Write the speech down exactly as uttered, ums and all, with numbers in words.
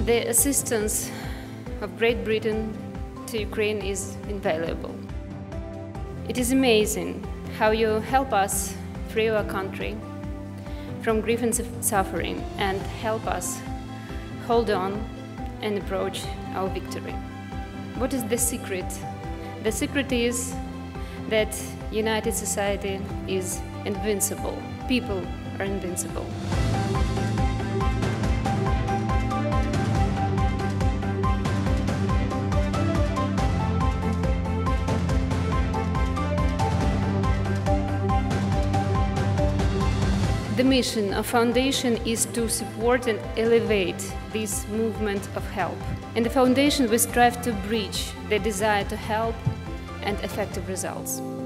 The assistance of Great Britain to Ukraine is invaluable. It is amazing how you help us free our country from grief and suffering and help us hold on and approach our victory. What is the secret? The secret is that united society is invincible. People are invincible. The mission of Foundation is to support and elevate this movement of help. In the Foundation, we strive to bridge the desire to help and effective results.